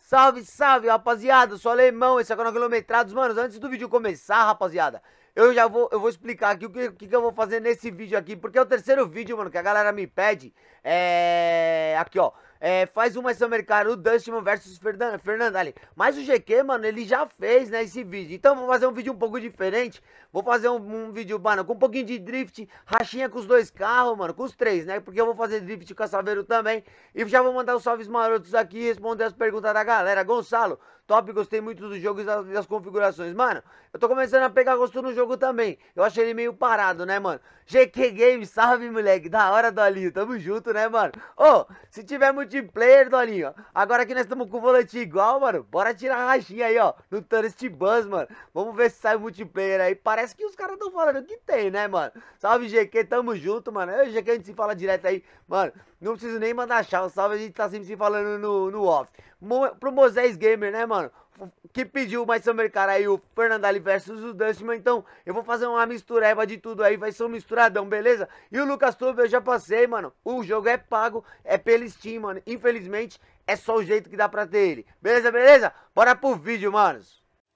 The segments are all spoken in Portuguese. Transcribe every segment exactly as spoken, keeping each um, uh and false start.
Salve, salve, rapaziada, eu sou alemão, esse é o canal Quilometrados. Mano, antes do vídeo começar, rapaziada, eu já vou, eu vou explicar aqui o que, que, que eu vou fazer nesse vídeo aqui, porque é o terceiro vídeo, mano, que a galera me pede. É... Aqui, ó. É, faz uma Summer Car, o Dustman versus Fernando ali. Mas o G Q, mano, ele já fez, né, esse vídeo. Então vou fazer um vídeo um pouco diferente. Vou fazer um, um vídeo, mano, com um pouquinho de drift, rachinha com os dois carros, mano, com os três, né? Porque eu vou fazer drift com a Saveiro também. E já vou mandar os salves marotos aqui e responder as perguntas da galera. Gonçalo, top, gostei muito do jogo e das, das configurações. Mano, eu tô começando a pegar gosto no jogo também. Eu achei ele meio parado, né, mano? G Q Games, salve, moleque. Da hora, Dolinho. Tamo junto, né, mano? Ô, oh, se tiver multiplayer, Dolinho, agora que nós estamos com o volante igual, mano, bora tirar a rachinha aí, ó, no Tourist Bus, mano. Vamos ver se sai multiplayer aí. Parece que os caras estão falando que tem, né, mano? Salve, G Q, tamo junto, mano. Eu e o G Q, a gente se fala direto aí. Mano, não preciso nem mandar chave. Salve, a gente tá sempre se falando no, no off. Mo, pro Moisés Gamer, né, mano? Que pediu mais Summer Car aí, o Fernandali versus o Dustman. Então eu vou fazer uma mistureba de tudo aí, vai ser um misturadão, beleza? E o Lucas Tube eu já passei, mano. O jogo é pago, é pelo Steam, mano. Infelizmente é só o jeito que dá pra ter ele. Beleza, beleza? Bora pro vídeo, manos.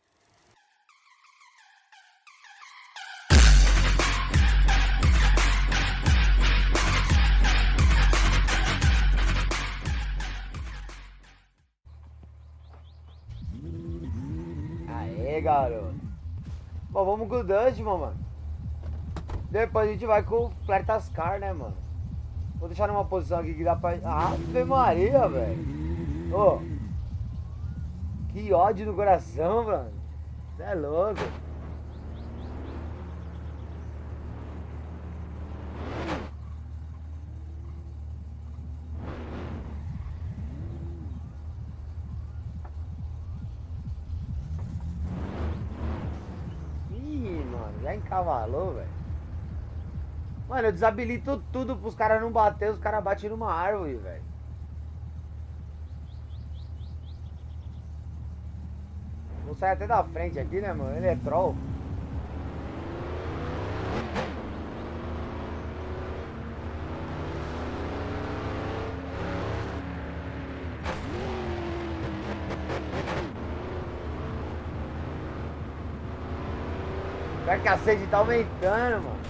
Aê, garoto. Bom, vamos com o Dustman, mano. Depois a gente vai com o Flertascar, né, mano? Vou deixar numa posição aqui que dá pra... Ave Maria, velho. Ô. Que ódio no coração, mano. Você é louco. Ih, mano. Já encavalou, velho. Mano, eu desabilito tudo pros caras não bater, os caras batem numa árvore, velho. Vou sair até da frente aqui, né, mano? Ele é troll. Pior que a sede tá aumentando, mano.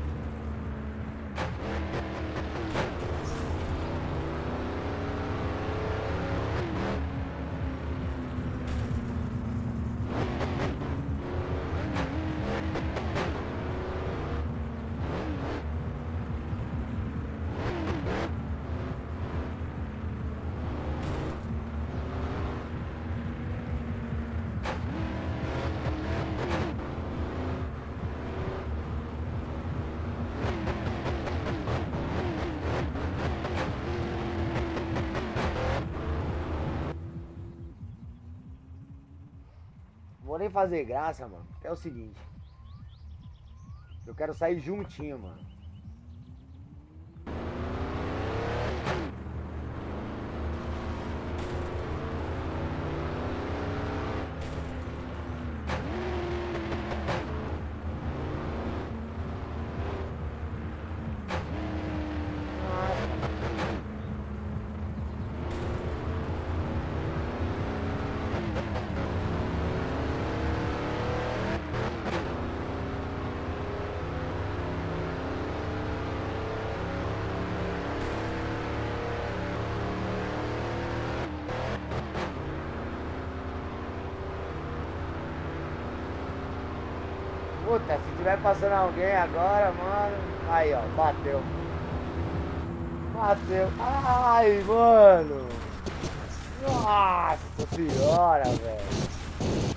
Vou nem fazer graça, mano. É o seguinte. Eu quero sair juntinho, mano. Puta, se tiver passando alguém agora, mano. Aí, ó, bateu. Bateu. Ai, mano. Nossa senhora, velho.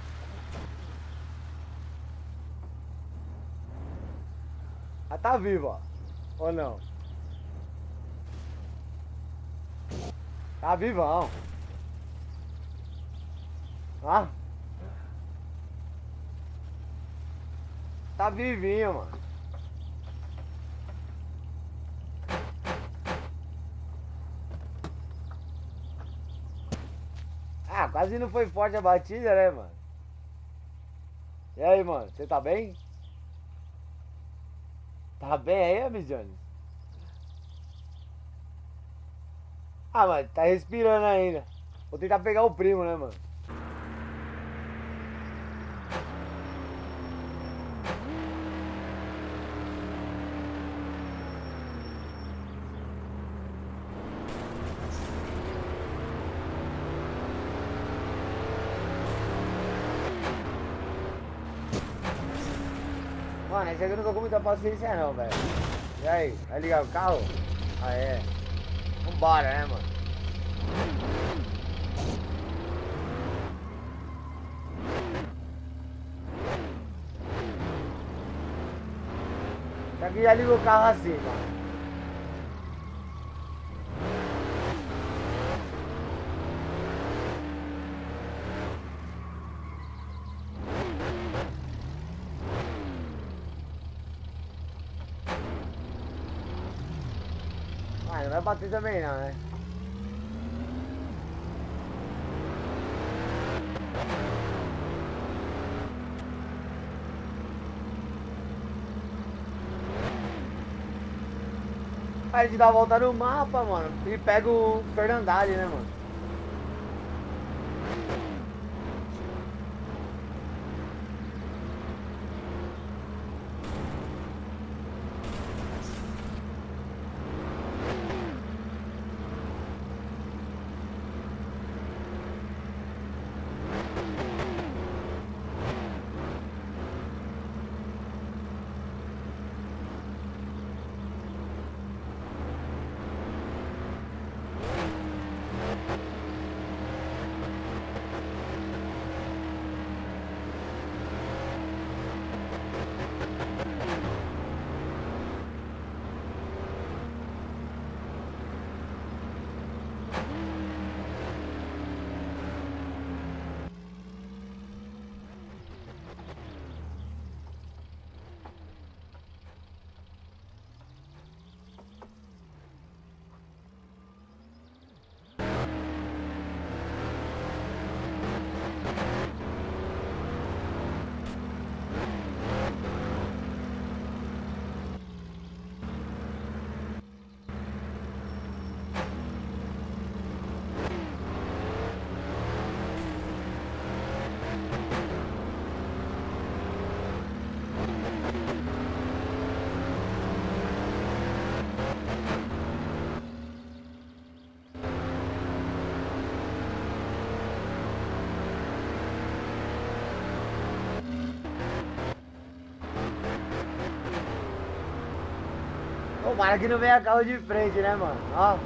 Ah, tá vivo, ó. Ou não? Tá vivão. Ah. Tá vivinho, mano. Ah, quase não foi forte a batida, né, mano? E aí, mano, você tá bem? Tá bem aí, Miss Jones? Ah, mano, tá respirando ainda. Vou tentar pegar o primo, né, mano? Mano, esse aqui eu não tô com muita paciência não, velho. E aí, vai ligar o carro? Ah, é. Vambora, né, mano? Isso aqui já liga o carro assim, mano. Ah, não vai bater também não, né? Aí a gente dá a volta no mapa, mano, e pega o Fernandale, né, mano? Tomara que não venha carro de frente, né, mano? Ó.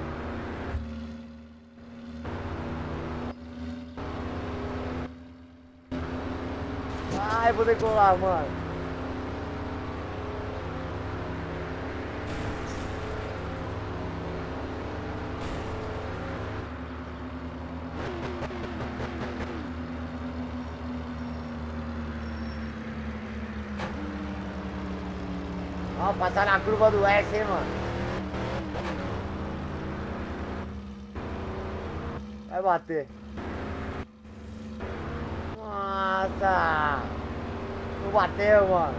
Ai, vou decolar, mano. Ó, passar na curva do S, hein, mano. Vai bater. Nossa. Não bateu, mano.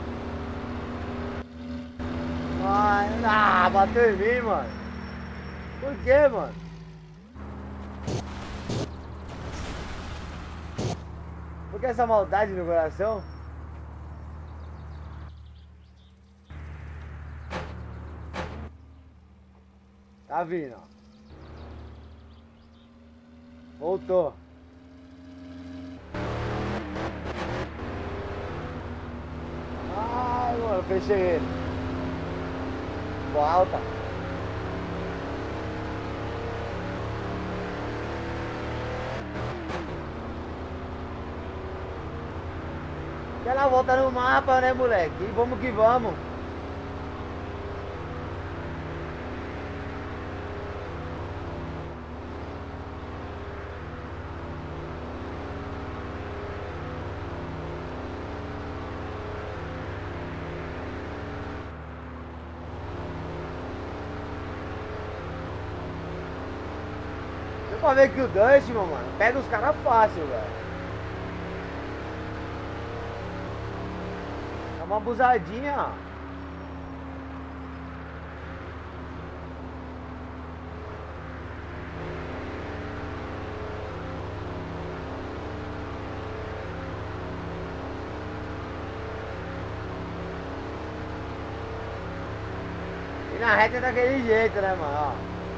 Mano, ah, bateu em mim, mano. Por que, mano? Por que essa maldade no coração? Tá vindo, ó. Voltou. Ai, mano, fechei ele. Ficou alta. Aquela volta no mapa, né, moleque? E vamos que vamos. Deu pra ver que o Dust, meu mano, pega os caras fácil, velho. É uma abusadinha, ó. na reta é daquele jeito, né, mano? Ó.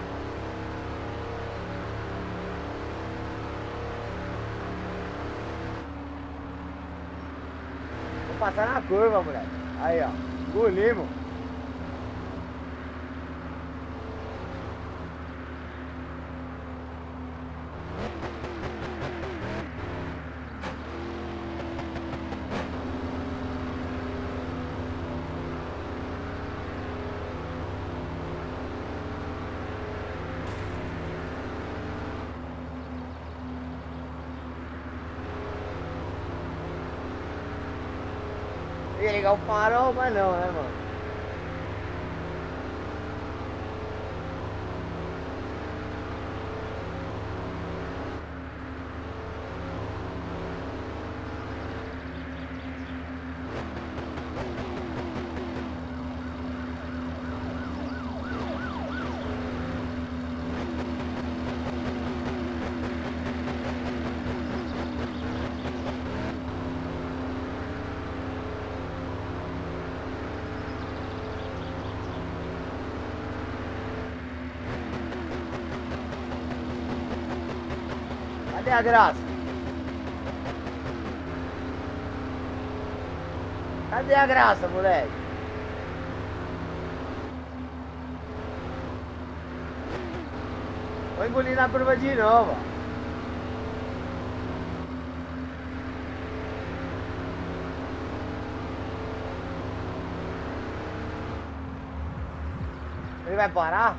Vou passar na curva, moleque. Aí, ó. Engolimos. Ia ligar o farol, mas não, né, mano? Cadê a graça? Cadê a graça, moleque? Vou engolir na curva de novo. Ele vai parar?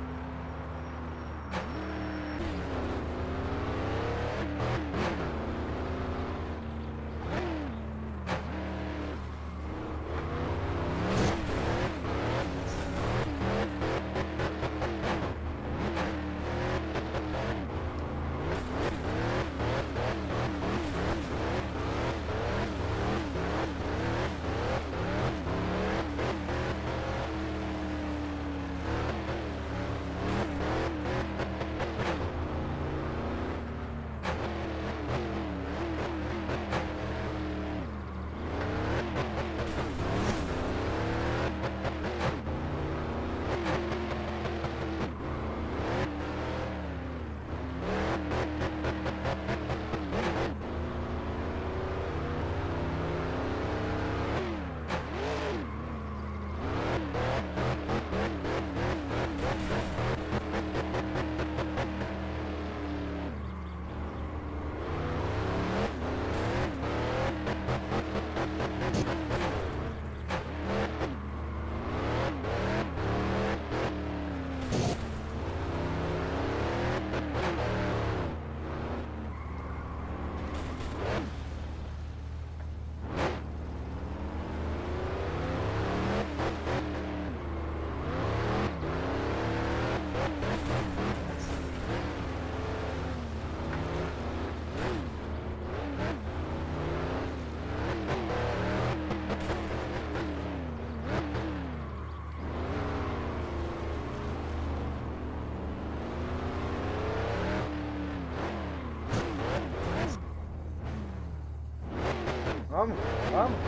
Vamos, vamos.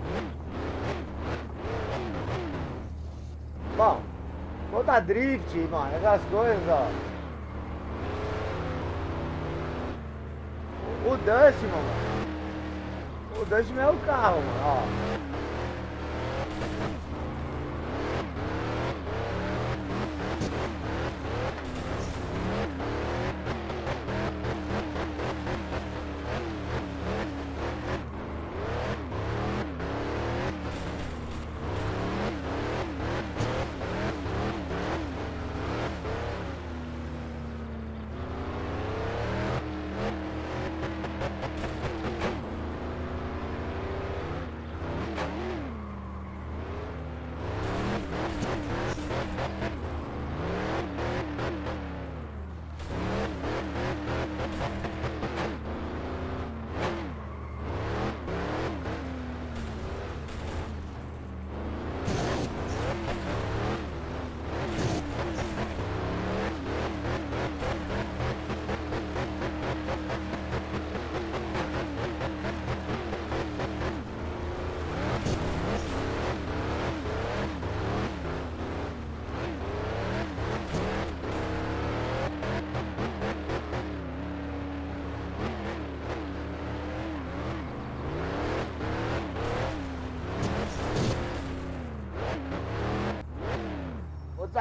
Bom, vou dar drift, mano, essas coisas, ó. O Dust, mano. O Dust não é o carro, mano, ó.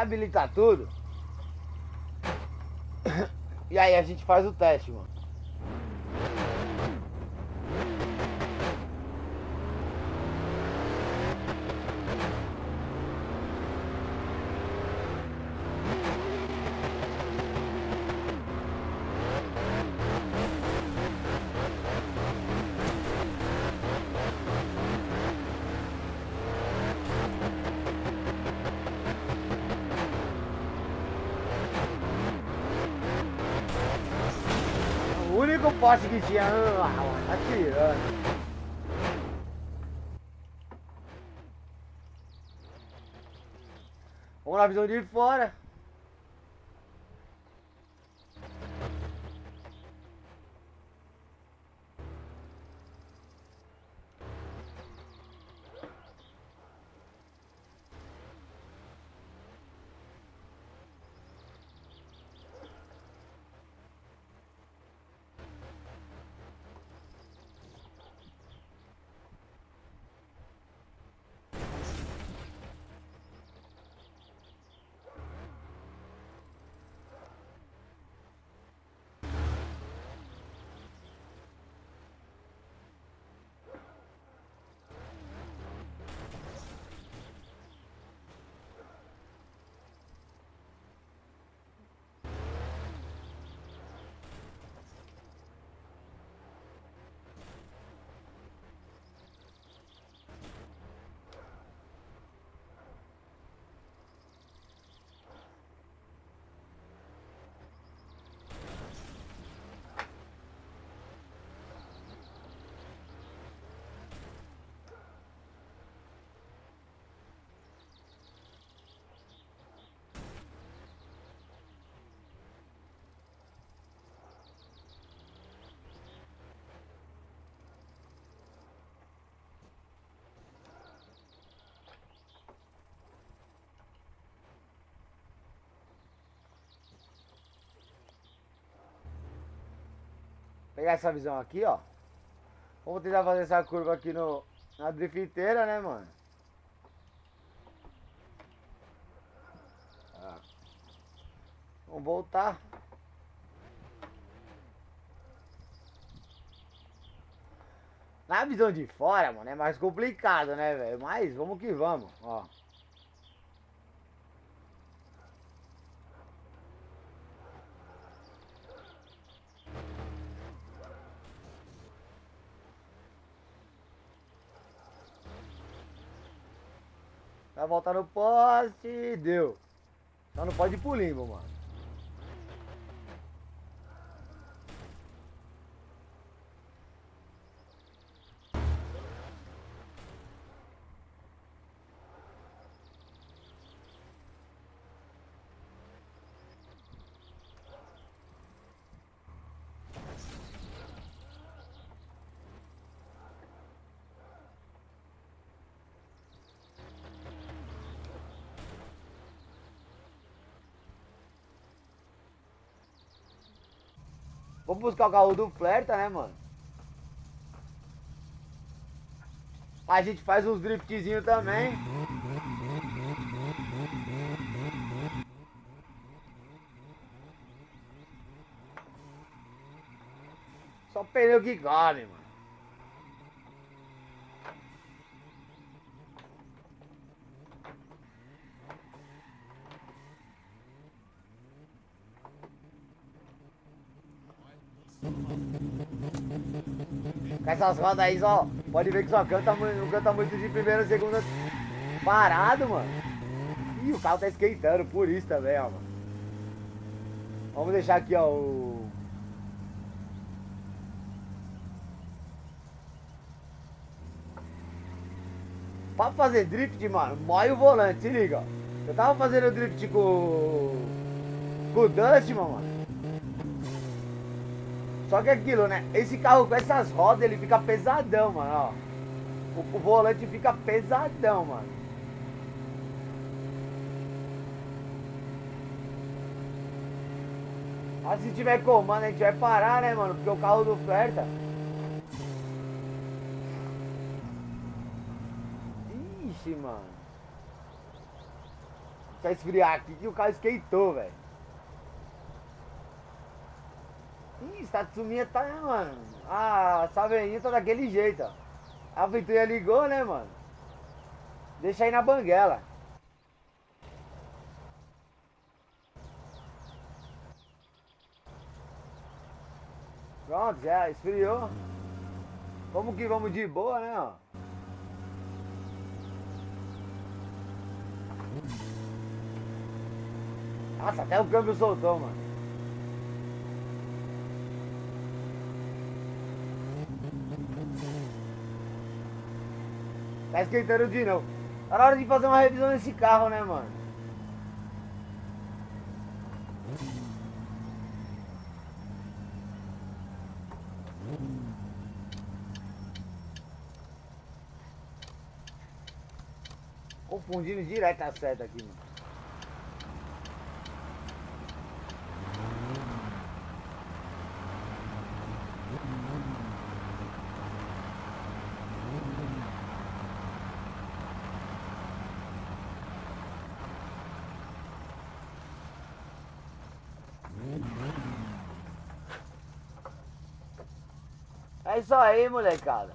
habilitar tudo. E aí a gente faz o teste, mano. O único poste que tinha, ah, atirando. Vamos na visão de fora. Pegar essa visão aqui, ó. Vamos tentar fazer essa curva aqui no, na drifteira, né, mano? Ah. Vamos voltar. Na visão de fora, mano, é mais complicado, né, velho? Mas vamos que vamos, ó. Vai voltar no poste, deu. Só não pode ir pro limbo, mano. Vamos buscar o carro do Flerta, né, mano? A gente faz uns driftzinhos também. Só pneu que cabe, mano. Com essas rodas aí, só pode ver que só canta, não canta muito de primeira, segunda parado, mano. Ih, o carro tá esquentando, por isso também, ó, mano. Vamos deixar aqui, ó, o... Pra fazer drift, mano, mói o volante, se liga, ó. Eu tava fazendo drift com... com o Dustman, mano. Só que aquilo, né? Esse carro com essas rodas, ele fica pesadão, mano, ó. O, o volante fica pesadão, mano. Mas se tiver comando, a gente vai parar, né, mano? Porque o carro do Flerta... Ixi, mano. Pra esfriar aqui que o carro esquentou, velho. Ih, essa Tatsumiya tá, né, mano? A Saveirinha tá daquele jeito, ó. A ventoinha ligou, né, mano? Deixa aí na banguela. Pronto, já esfriou. Vamos que vamos de boa, né, ó. Nossa, até o câmbio soltou, mano. Tá esquentando de novo. Tá na hora de fazer uma revisão nesse carro, né, mano? Confundindo direto a seta aqui, mano. É isso aí, molecada.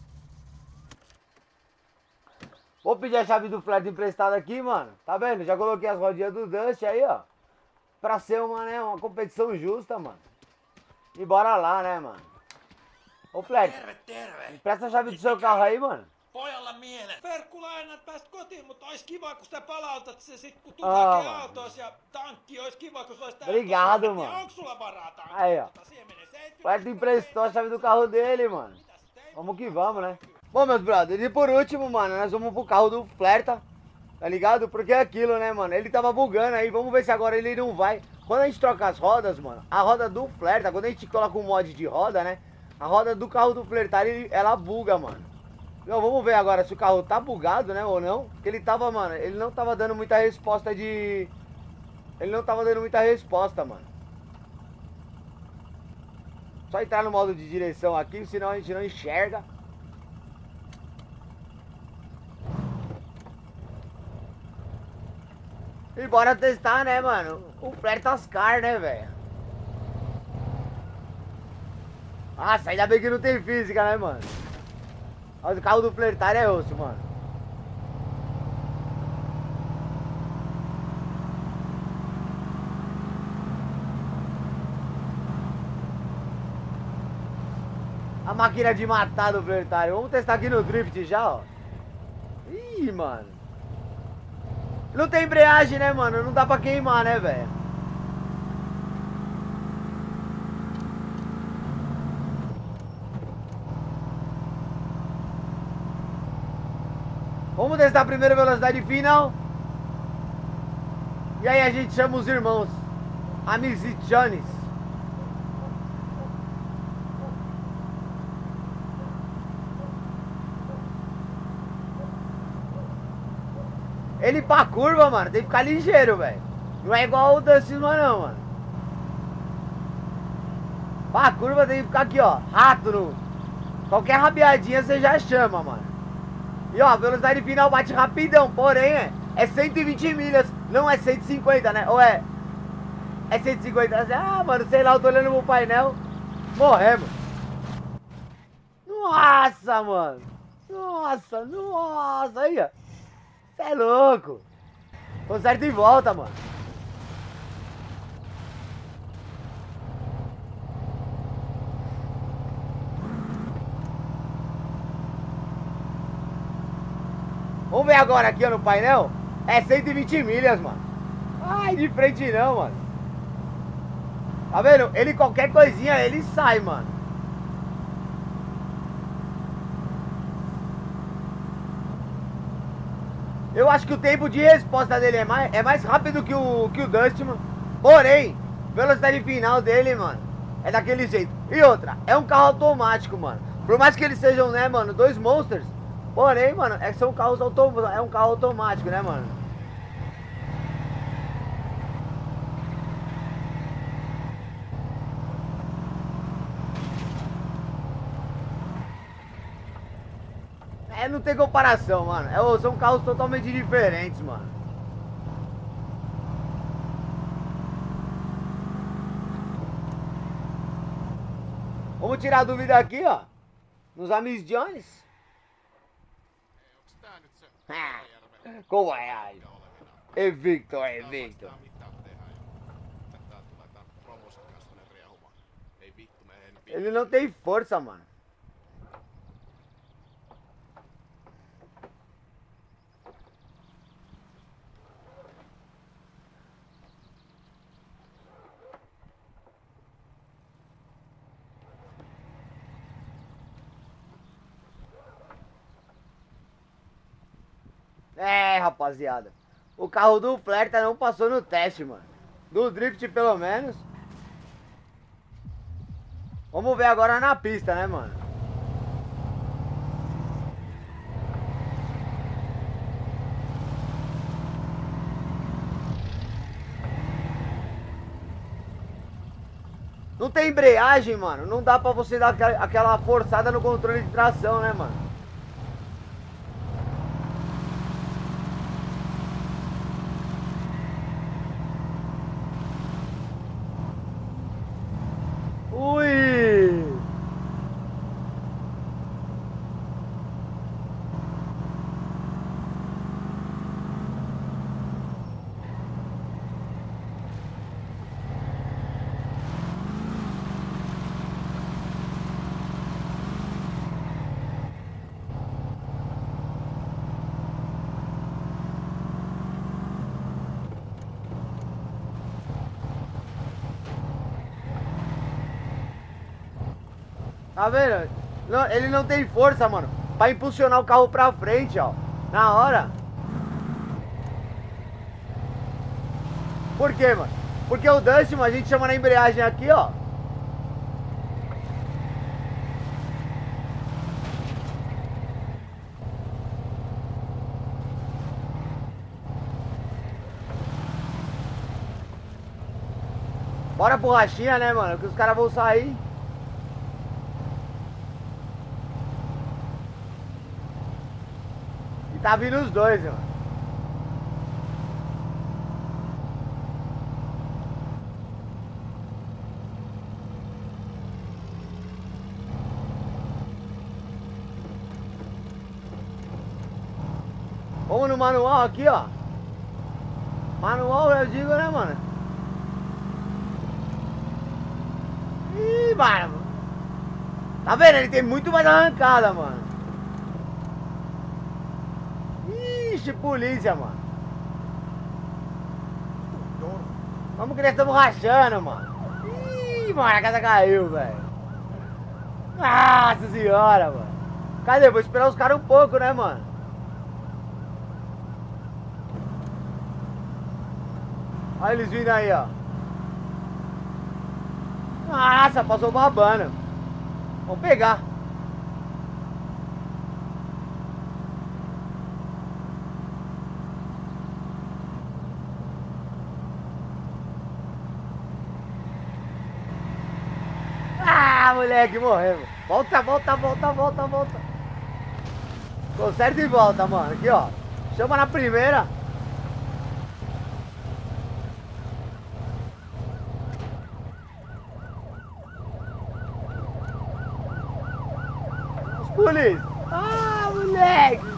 Vou pedir a chave do flat emprestada aqui, mano. Tá vendo? Já coloquei as rodinhas do Dust aí, ó. Pra ser uma, né, uma competição justa, mano. E bora lá, né, mano. Ô, Flat, Terve, terve. empresta a chave do seu carro aí, mano. Pojalla miele. Verkkulainat pääst kotiin, mutta olisi kiva, kun sitä palautat se sit, kun tuu Aa, hakee mano. autoos ja tankki, olisi kiva, kun se olisi Obrigado, täynnä. mano. Onko sulla varaa tankki? Aí, ó. Siihen menee seitsemän. Flat emprestou a chave do carro dele, mano. Vamos que vamos, né? Bom, meus brothers, e por último, mano, nós vamos pro carro do Flerta, tá ligado? Porque é aquilo, né, mano? Ele tava bugando aí, vamos ver se agora ele não vai. Quando a gente troca as rodas, mano, a roda do Flerta, quando a gente coloca um mod de roda, né? A roda do carro do Flerta, ele, ela buga, mano. Então, vamos ver agora se o carro tá bugado, né, ou não. Porque ele tava, mano, ele não tava dando muita resposta de... Ele não tava dando muita resposta, mano. Só entrar no modo de direção aqui, senão a gente não enxerga. E bora testar, né, mano? O Flerta Ascar, né, velho? Nossa, ainda bem que não tem física, né, mano? Mas o carro do Flertar é osso, mano. A máquina de matar do Flertar. Vamos testar aqui no Drift já, ó. Ih, mano. Não tem embreagem, né, mano? Não dá pra queimar, né, velho? Vamos testar a primeira velocidade final. E aí a gente chama os irmãos Amizichanes. Ele pra curva, mano, tem que ficar ligeiro, velho. Não é igual o Dustisman não, mano. Pra curva tem que ficar aqui, ó, rato no... Qualquer rabiadinha você já chama, mano. E ó, a velocidade final bate rapidão, porém é, é cento e vinte milhas, não é cento e cinquenta, né? Ou é... É cento e cinquenta, ah, mano, sei lá, eu tô olhando pro painel. Morremos. Nossa, mano. Nossa, nossa, aí, ó. Cê é louco. Conserta e volta, mano. Vamos ver agora aqui, ó, no painel. É cento e vinte milhas, mano. Ai, de frente não, mano. Tá vendo? Ele qualquer coisinha, ele sai, mano. Eu acho que o tempo de resposta dele é mais, é mais rápido que o, que o Dustman. Porém, velocidade final dele, mano, é daquele jeito. E outra, é um carro automático, mano. Por mais que eles sejam, né, mano, dois monsters. Porém, mano, é que são carros auto, é um carro automático, né, mano? É, não tem comparação, mano. É, são carros totalmente diferentes, mano. Vamos tirar a dúvida aqui, ó. Nos Amis Jones. Como é? Evicto, Evicto. Ele não tem força, mano. É, rapaziada. O carro do Flerta não passou no teste, mano. Do drift, pelo menos. Vamos ver agora na pista, né, mano? Não tem embreagem, mano. Não dá pra você dar aquela forçada no controle de tração, né, mano? Ui! Tá vendo? Não, ele não tem força, mano, pra impulsionar o carro pra frente, ó. Na hora. Por quê, mano? Porque o Dust, mano, a gente chama na embreagem aqui, ó. Bora borrachinha, né, mano? Que os caras vão sair. Tá vindo os dois, mano. Vamos no manual aqui, ó. Manual, eu digo, né, mano? Ih, mano. Tá vendo? Ele tem muito mais arrancada, mano. Ixi, polícia, mano. Vamos que nós estamos rachando, mano. Ih, mano, a casa caiu, velho. Nossa senhora, mano. Cadê? Vou esperar os caras um pouco, né, mano? Olha eles vindo aí, ó. Nossa, passou babando. Vamos pegar. Ah, moleque, morremos. Volta, volta, volta, volta, volta. Conserta e volta, mano. Aqui, ó. Chama na primeira. Os polícia. Ah, moleque.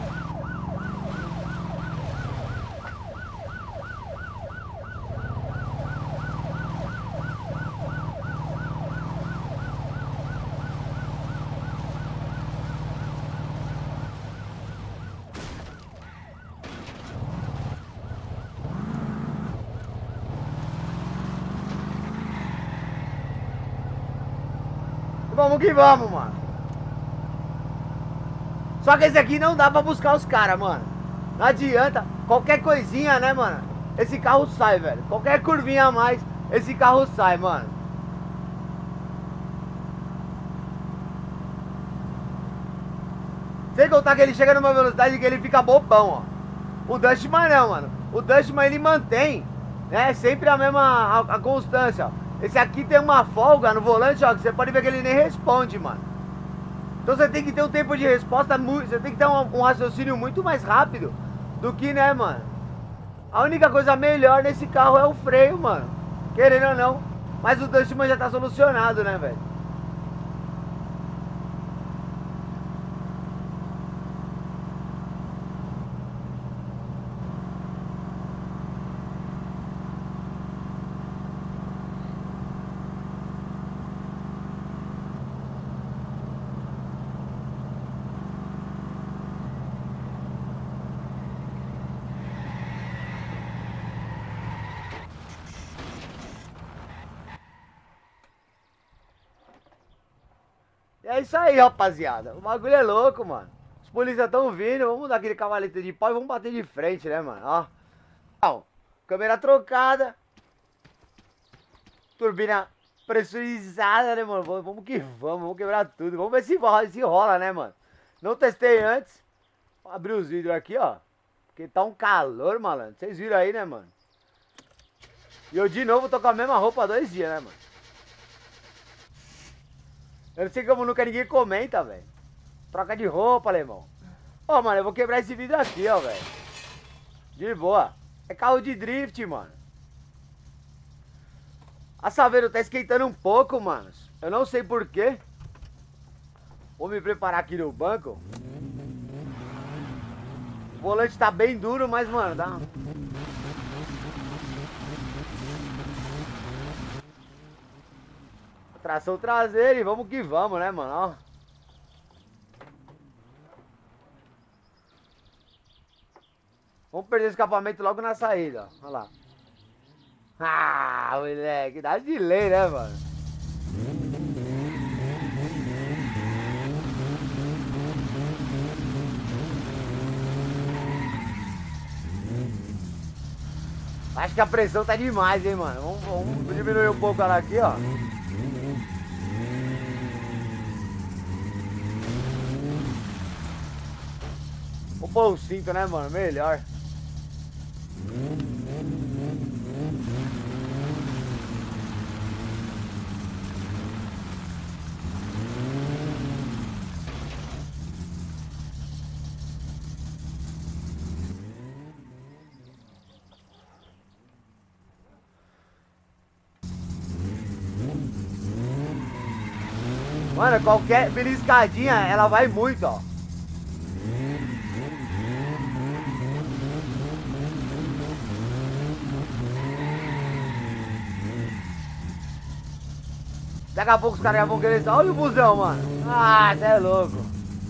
Vamos que vamos, mano. Só que esse aqui não dá pra buscar os caras, mano. Não adianta. Qualquer coisinha, né, mano? Esse carro sai, velho. Qualquer curvinha a mais, esse carro sai, mano. Sem contar que ele chega numa velocidade que ele fica bobão, ó. O Dustman não, mano. O Dustman ele mantém, né, sempre a mesma a, a constância, ó. Esse aqui tem uma folga no volante, ó, que você pode ver que ele nem responde, mano. Então você tem que ter um tempo de resposta muito... Você tem que ter um, um raciocínio muito mais rápido do que, né, mano? A única coisa melhor nesse carro é o freio, mano. Querendo ou não. Mas o Dustman já tá solucionado, né, velho? E é isso aí, rapaziada. O bagulho é louco, mano. Os polícias tão vindo, vamos dar aquele cavalete de pau e vamos bater de frente, né, mano? Ó. Ó, câmera trocada. Turbina pressurizada, né, mano? Vamos que vamos, vamos quebrar tudo. Vamos ver se rola, se rola, né, mano? Não testei antes. Vou abrir os vidros aqui, ó. Porque tá um calor, malandro. Vocês viram aí, né, mano? E eu de novo tô com a mesma roupa há dois dias, né, mano? Eu não sei como nunca ninguém comenta, velho. Troca de roupa, alemão. Ó, mano, eu vou quebrar esse vidro aqui, ó, velho. De boa. É carro de drift, mano. A Saveiro tá esquentando um pouco, manos. Eu não sei porquê. Vou me preparar aqui no banco. O volante tá bem duro, mas, mano, dá... Tração traseira e vamos que vamos, né, mano? Ó. Vamos perder o escapamento logo na saída, ó. Olha lá. Ah, moleque, dá de lei, né, mano? Acho que a pressão tá demais, hein, mano? Vamos, vamos diminuir um pouco ela aqui, ó. Vou pôr o cinto, né, mano? Melhor. Mano, qualquer beliscadinha, ela vai muito, ó. Daqui a pouco os caras já vão querer... Olha o busão, mano. Ah, cê é louco.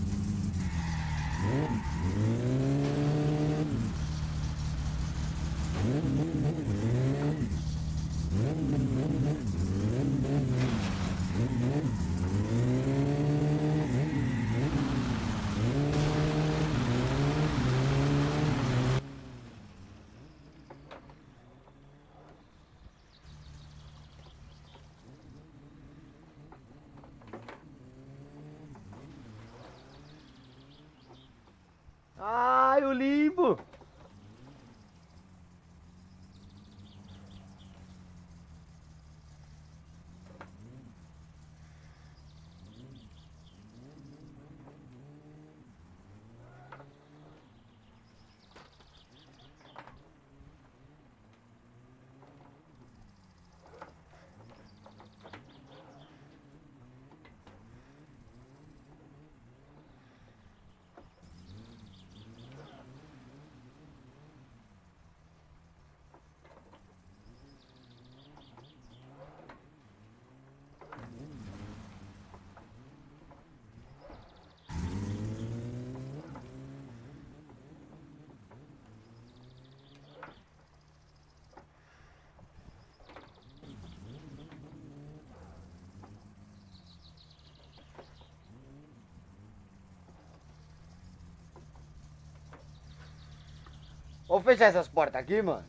Ai, o limbo. Vou fechar essas portas aqui, mano.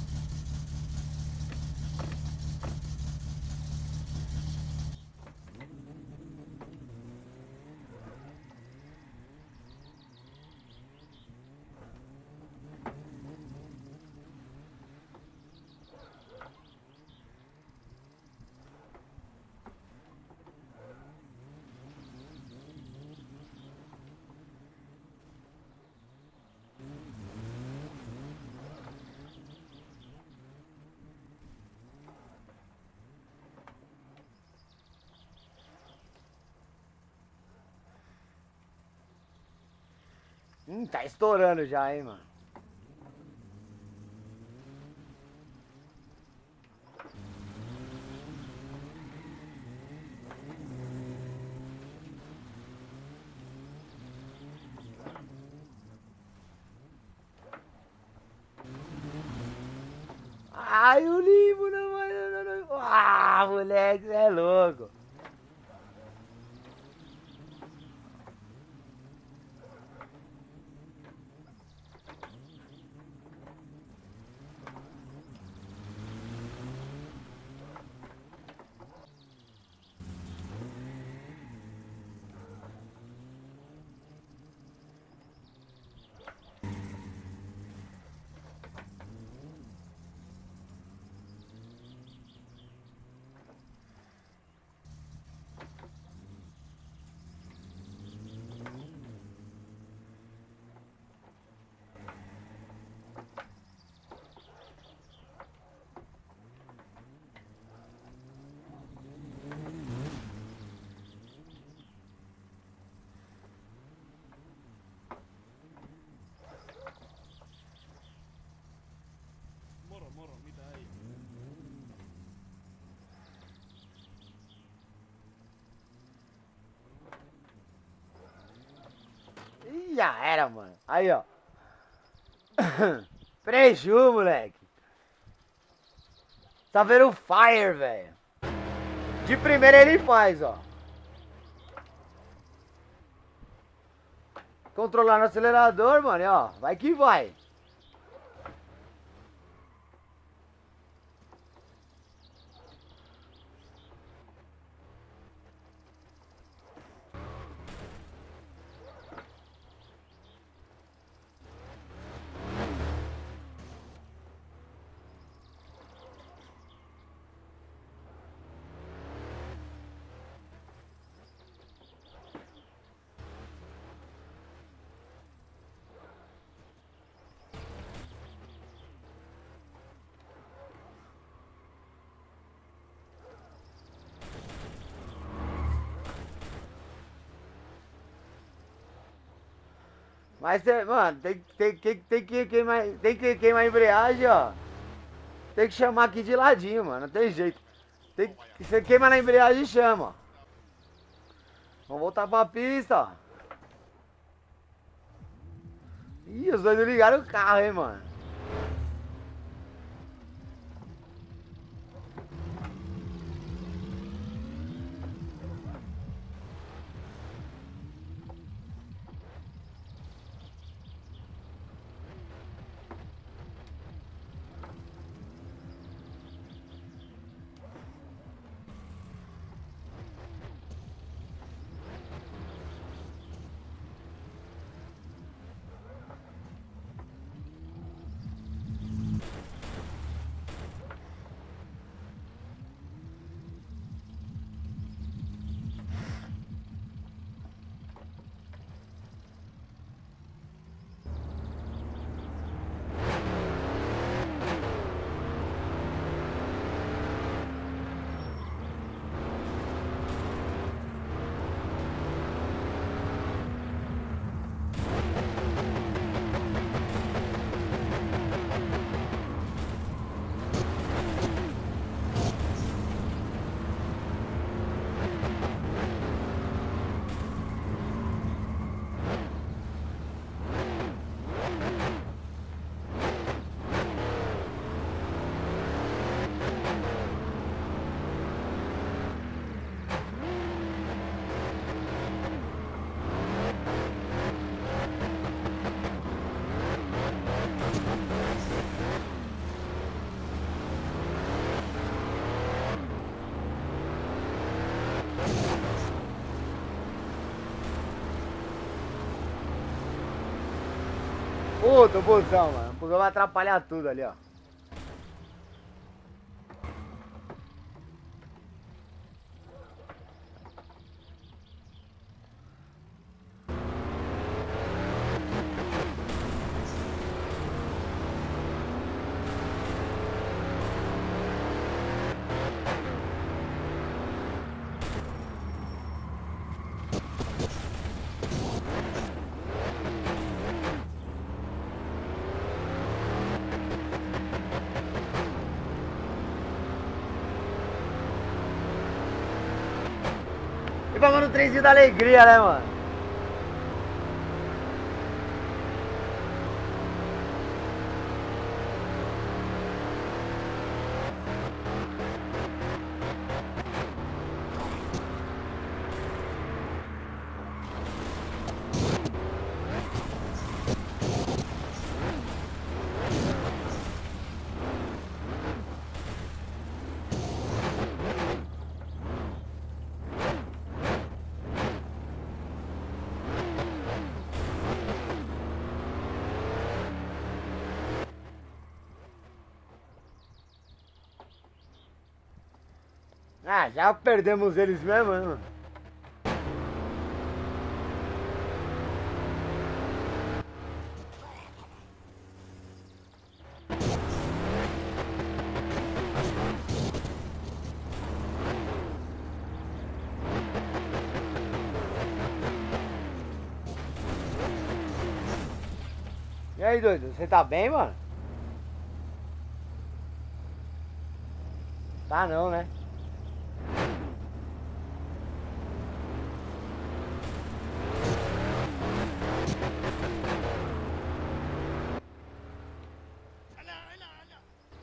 Hum, tá estourando já, hein, mano. Ai, o limbo, não, não, não, não. Ah, moleque, você é louco. já era, mano. Aí, ó. Preju, moleque. Tá vendo o Fire, velho. De primeira ele faz, ó. Controlar no acelerador, mano, e ó. Vai que vai. Mas, mano, tem, tem, tem, tem, que queimar, tem que queimar a embreagem, ó. Tem que chamar aqui de ladinho, mano. Não tem jeito. Tem, você queima na embreagem e chama, ó. Vamos voltar pra pista, ó. Ih, os dois ligaram o carro, hein, mano. Puta, busão, mano. Porque vai atrapalhar tudo ali, ó. E vamos no trenzinho da alegria, né, mano? Ah, já perdemos eles mesmo, né? E aí, doido, você tá bem, mano? Tá não, né?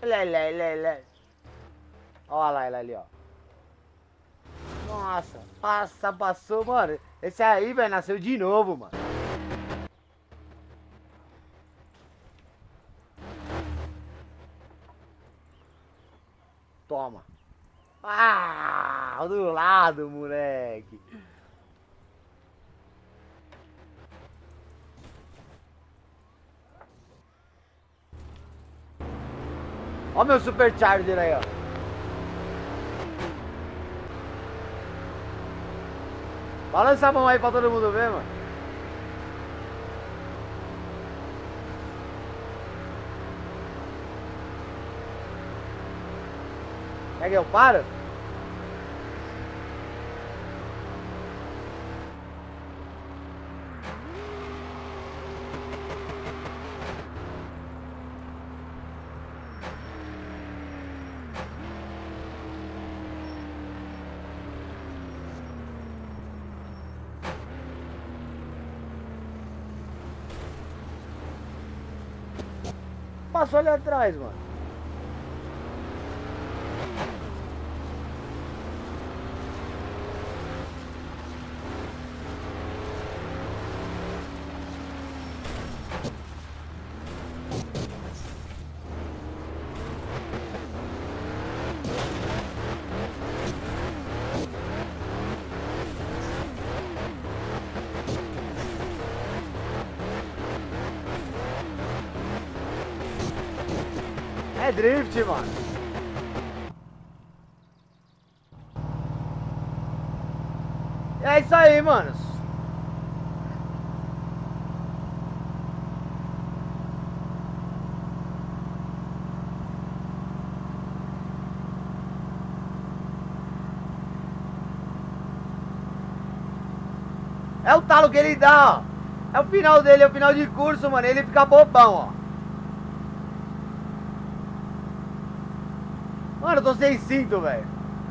Olha ele, ele, ele. Olha lá ele ali, ó. Nossa, passa, passou, mano. Esse aí, velho, nasceu de novo, mano. Toma. Ah, do lado, moleque. Ó meu Supercharger aí, ó. Balança a mão aí pra todo mundo ver, mano. Quer que eu paro? Passou ali atrás, mano. É drift, mano. É isso aí, manos. É o talo que ele dá, ó. É o final dele, é o final de curso, mano. Ele fica bobão, ó. Mano, eu tô sem cinto, velho.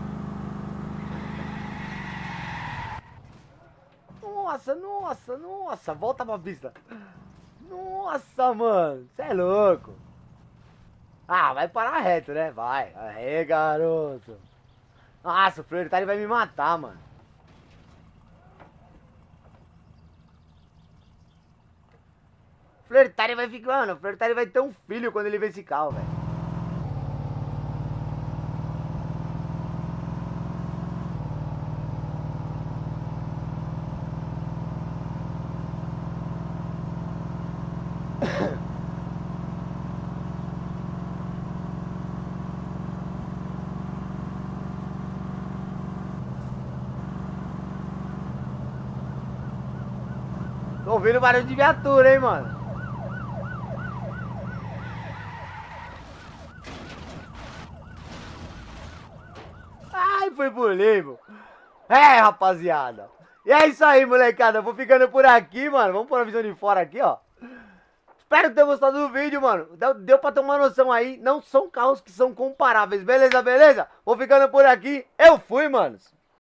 Nossa, nossa, nossa. Volta pra pista. Nossa, mano. Você é louco. Ah, vai parar reto, né? Vai. Aê, garoto. Nossa, o prioritário vai me matar, mano. O prioritário vai ficar, mano. O prioritário vai ter um filho quando ele ver esse carro, velho. Tô ouvindo barulho de viatura, hein, mano. Ai, foi por livro. É, rapaziada. E é isso aí, molecada. Eu vou ficando por aqui, mano. Vamos pôr a visão de fora aqui, ó. Espero que tenham gostado do vídeo, mano. Deu, deu pra ter uma noção aí. Não são carros que são comparáveis. Beleza, beleza? Vou ficando por aqui. Eu fui, manos.